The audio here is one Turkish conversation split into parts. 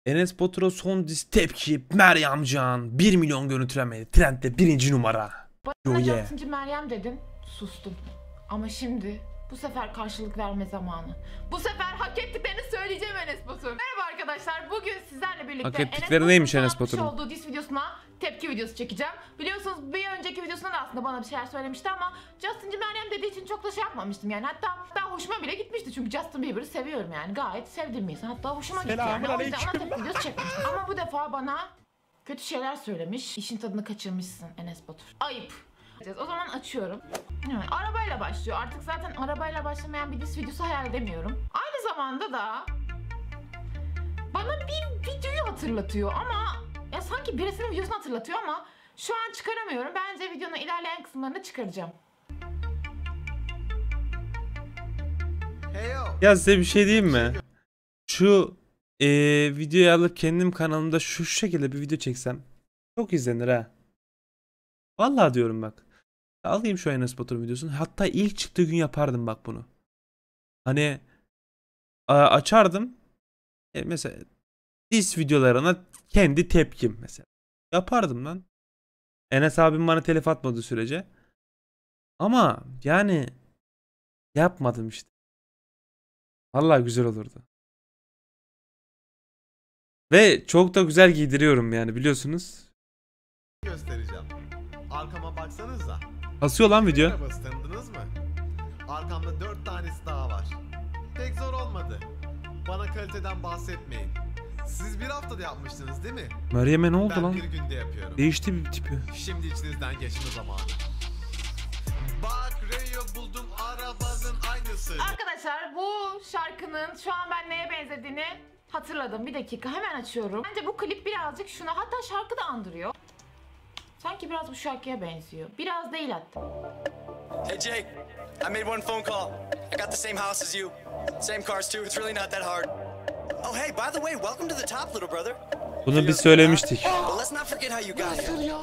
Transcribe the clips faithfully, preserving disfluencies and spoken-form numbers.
Enes Batur'a son diz tepki Meryem Can bir milyon görüntülenmedi. Trend'de birinci numara. Bana yeah. Justin'ci Meryem dedin, sustum. Ama şimdi bu sefer karşılık verme zamanı. Bu sefer hak ettiklerini söyleyeceğim Enes Batur. Merhaba arkadaşlar, bugün sizlerle birlikte hak ettikleri neymiş Enes Batur'un? olduğu diss videosuna tepki videosu çekeceğim. Biliyorsunuz bir önceki videosunda da aslında bana bir şeyler söylemişti ama Justin'ci Meryem dediği için çok da şey yapmamıştım yani. Hatta daha hoşuma bile gitmişti çünkü Justin Bieber'ı seviyorum yani. Gayet sevdiğim bir insan. Hatta hoşuma gitti yani. O yüzden ona tepki videosu çekmiştim. Ama bu defa bana kötü şeyler söylemiş. İşin tadını kaçırmışsın Enes Batur. Ayıp. O zaman açıyorum. Evet, arabayla başlıyor. Artık zaten arabayla başlamayan bir diss videosu hayal edemiyorum. Aynı zamanda da bana bir videoyu hatırlatıyor ama ya sanki birisinin videosunu hatırlatıyor ama şu an çıkaramıyorum. Bence videonun ilerleyen kısımlarını çıkaracağım. Ya size bir şey diyeyim mi? Şu ee, videoyu alıp kendim kanalımda şu şekilde bir video çeksem çok izlenir ha. Vallahi diyorum bak. Alayım şu Enes Batur videosunu. Hatta ilk çıktığı gün yapardım bak bunu. Hani açardım. E mesela diss videolarına kendi tepkim mesela. Yapardım lan. Enes abim bana telif atmadığı sürece. Ama yani yapmadım işte. Vallahi güzel olurdu. Ve çok da güzel giydiriyorum yani biliyorsunuz. Göstereceğim. Arkama baksanıza. Asıyor lan video. Tanıdınız mı? Arkamda dört tanesi daha var. Pek zor olmadı. Bana kaliteden bahsetmeyin. Siz bir haftada yapmıştınız değil mi? Meryem'e ne oldu ben lan? Ben bir günde yapıyorum. Değişti bir tipi. Şimdi içinizden geçme zamanı. Bak Rayo buldum arabanın aynısı. Arkadaşlar bu şarkının şu an ben neye benzediğini hatırladım. Bir dakika hemen açıyorum. Bence bu klip birazcık şuna, hatta şarkı da andırıyor. Sanki biraz bu şarkıya benziyor. Biraz değil hatta. Hey Jake, I made one phone call. I got the same house as you. Same cars too. It's really not that hard. Oh hey, by the way, welcome to the top, little brother. Bunu biz söylemiştik. But let's not forget how you got here.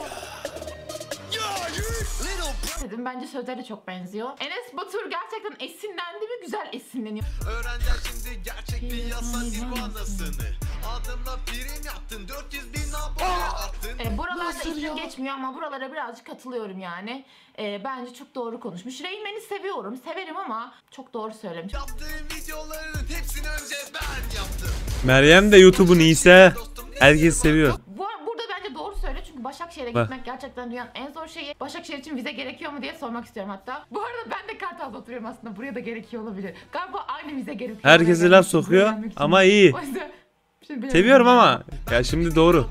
Dedim, bence sözleri çok benziyor. Enes Batur gerçekten esinlendi mi? Güzel esinleniyor. Öğreneceğiz şimdi gerçek piyasa nirvanasını. Adımla prim yaptın, dört yüz bin abone arttın. E, buralarda ismi geçmiyor ama buralara birazcık katılıyorum yani. E, bence çok doğru konuşmuş. Rain Man'i seviyorum, severim ama çok doğru söylemiş. Yaptığım videoların hepsini önce ben yaptım. Meryem de YouTube'un iyiyse herkes seviyor. Bu, burada bence doğru söyle çünkü Başakşehir'e Bak. gitmek gerçekten dünyanın en zor şeyi. Başakşehir için vize gerekiyor mu diye sormak istiyorum hatta. Bu arada ben de Kartal'da oturuyorum aslında, buraya da gerekiyor olabilir. Galiba aynı vize gerekiyor. Herkese laf sokuyor ama iyi. O yüzden seviyorum ama. Ya şimdi doğru.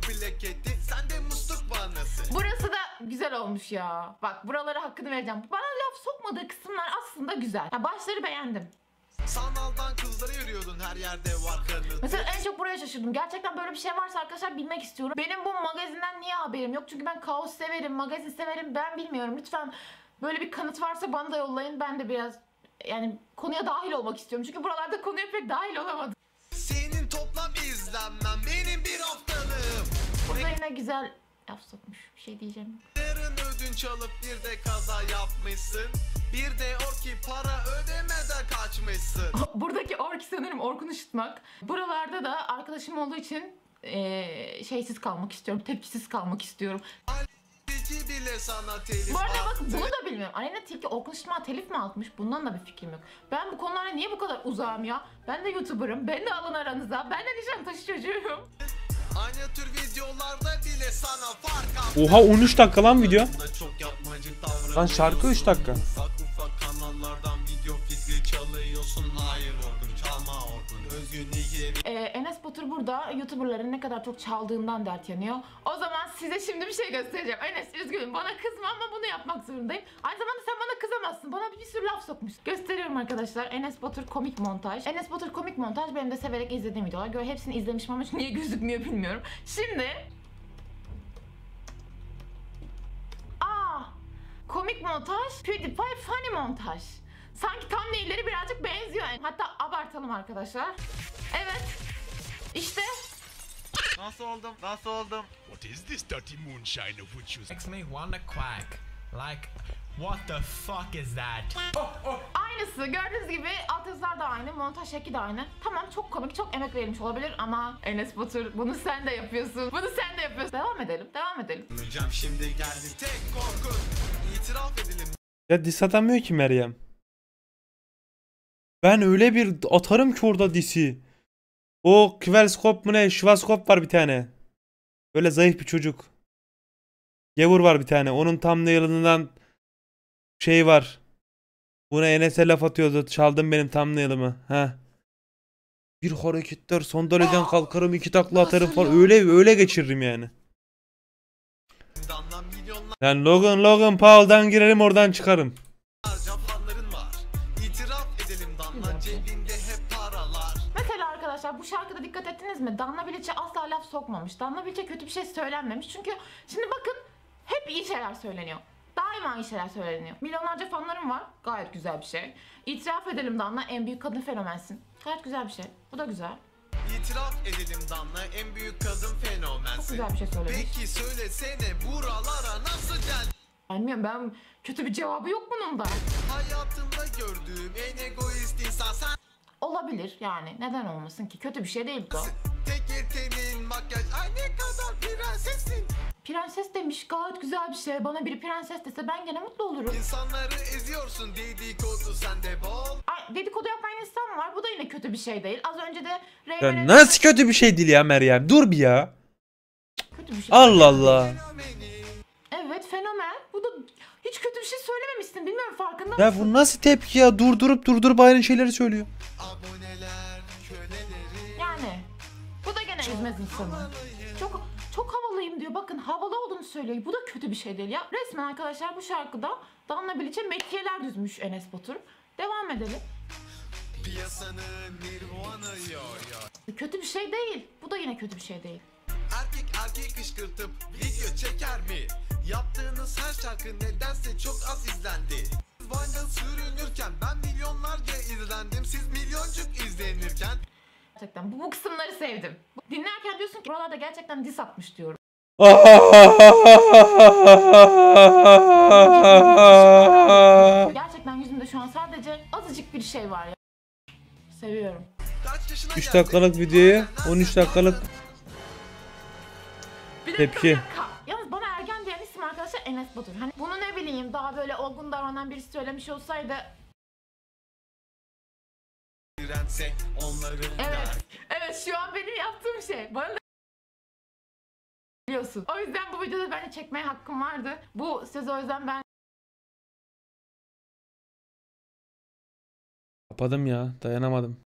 Burası da güzel olmuş ya. Bak buralara hakkını vereceğim. Bana laf sokmadığı kısımlar aslında güzel. Ya başları beğendim. Sanaldan kızlara yürüyordun, her yerde var kanıtı. Mesela en çok buraya şaşırdım. Gerçekten böyle bir şey varsa arkadaşlar bilmek istiyorum. Benim bu magazinden niye haberim yok? Çünkü ben kaos severim, magazin severim. Ben bilmiyorum. Lütfen böyle bir kanıt varsa bana da yollayın. Ben de biraz yani konuya dahil olmak istiyorum. Çünkü buralarda konuya pek dahil olamadım. Senin toplam izlenmen benim bir haftalığım. Burada yine güzel laf sokmuş. Bir şey diyeceğim. Yarın ödünç alıp bir de kaza yapmışsın. Bir de Orki para ödemeden kaçmışsın. Buradaki Orki sanırım Orkun Işıtmak. Buralarda da arkadaşım olduğu için ee, şeysiz kalmak istiyorum. Tepkisiz kalmak istiyorum. Bile sana telif bu arada bak attı. bunu da bilmiyorum. Aleyna Tilki Orkun Işıtmak'a telif mi atmış? Bundan da bir fikrim yok. Ben bu konulara niye bu kadar uzağım ya? Ben de YouTuber'ım. Ben de alın aranıza. Ben de Nişantaşı çocuğuyum. Aynı tür videolarda bile sana fark attı. Oha on üç dakika lan video. Çok yapmacık Lan şarkı üç dakika. Ufak ufak kanallardan video fikri çalıyorsun. Hayır Orkun, çalma Orkun. Özgün iyi. Ee, Enes Batur burada YouTuber'ların ne kadar çok çaldığından dert yanıyor. O zaman size şimdi bir şey göstereceğim. Enes üzgünüm, bana kızma ama bunu yapmak zorundayım. Aynı zamanda sen bana kızamazsın. Bana bir sürü laf sokmuş. Gösteriyorum arkadaşlar. Enes Batur komik montaj. Enes Batur komik montaj benim de severek izlediğim videolar. Göre hepsini izlemişim ama niye gözükmüyor bilmiyorum. Şimdi Aa, komik montaj, PewDiePie funny montaj. Sanki thumbnail'leri birazcık benziyor. Hatta abartalım arkadaşlar. Evet. İşte. Nasıl oldum? Nasıl oldum? What is this dirty moonshine of which you... Makes me wanna quack. Like, what the fuck is that? Aynı Aynısı. Gördüğünüz gibi altyazılar da aynı, montaj şekli de aynı. Tamam, çok komik, çok emek verilmiş olabilir ama Enes Batur, bunu sen de yapıyorsun. Bunu sen de yapıyorsun. Devam edelim, devam edelim. Öleceğim şimdi geldi tek korku. İtiraf edelim. Ya diss atamıyor ki Meryem. Ben öyle bir atarım ki orada diss'i. O Kvelskop mu ne? Şvaskop var bir tane. Böyle zayıf bir çocuk. Gevur var bir tane. Onun thumbnail'ından şey var. Buna Enes'e laf atıyordu. Çaldın benim thumbnail'ımı. Ha. Bir hareketler, sandalyeden kalkarım, iki takla atarım falan. Öyle öyle geçiririm yani. Danla milyonlarca Yani Logan Logan Paul'dan girerim, oradan çıkarım. fanların var. İtiraf edelim Danla, cebinde hep paralar. Mesela arkadaşlar bu şarkıda dikkat ettiniz mi? Danla Bilic'e asla laf sokmamış. Danla Bilic'e kötü bir şey söylenmemiş. Çünkü şimdi bakın hep iyi şeyler söyleniyor. Daima iyi şeyler söyleniyor. Milyonlarca fanlarım var. Gayet güzel bir şey. İtiraf edelim Danla, en büyük kadın fenomensin. Gayet güzel bir şey. Bu da güzel. İtiraf edelim Danla, en büyük kadın fenomensin. Çok güzel bir şey söylemiş. Peki söylesene buralara nasıl geldin? Bilmiyorum, ben kötü bir cevabı yok bunun da. Hayatımda gördüğüm en egoist insan sen. Olabilir yani. Neden olmasın ki? Kötü bir şey değil bu. Tek yeteneğin makyaj, ay ne kadar prensessin. Prenses demiş, gayet güzel bir şey. Bana biri prenses dese ben gene mutlu olurum. İnsanları eziyorsun, dedikodu sende bol. Ay, dedikodu yapmayan insan var. Bu da yine kötü bir şey değil. Az önce de Ya Reymen'e... nasıl kötü bir şey değil ya Meryem? Dur bir ya. Kötü bir şey. Allah Allah. Fenomeni. Evet, fenomen. Bu da hiç kötü bir şey söylememişsin. Bilmiyorum, farkında Ya mısın? bu nasıl tepki ya? Durdurup durdurup aynı şeyleri söylüyor. Aboneler, köleleri. Yani bu da gene üzmez insanı. Çok çok havalıyım diyor. Bakın, havalı olduğunu söylüyor. Bu da kötü bir şey değil ya. Resmen arkadaşlar bu şarkıda Danla Bilic'e metiyeler düzmüş Enes Batur. Devam edelim. Piyasanın nirvana yo yo. Kötü bir şey değil. Bu da yine kötü bir şey değil. Erkek erkeği kışkırtıp video çeker mi? Yaptığınız her şarkı nedense çok az izlendi. Vine'da sürünürken ben milyonlarca izlendim. Siz milyoncuk izlenirken. Gerçekten bu, bu kısımları sevdim. Dinlerken diyorsun ki buralarda gerçekten diss atmış diyorum. Gerçekten yüzümde şu an sadece azıcık bir şey var ya. Seviyorum. Kaç yaşına üç geldik? dakikalık videoyu on üç dakikalık Bir dakika, Tepki. bir dakika. Yalnız bana ergen diyen isim arkadaşlar Enes Batur. Hani bunu ne bileyim, daha böyle olgun davranan birisi söylemiş olsaydı. Dirense onların Evet. Evet, şu an benim yaptığım şey. Bana da biliyorsun. O yüzden bu videoda bence çekmeye hakkım vardı. Bu söz o yüzden ben kapadım ya, dayanamadım.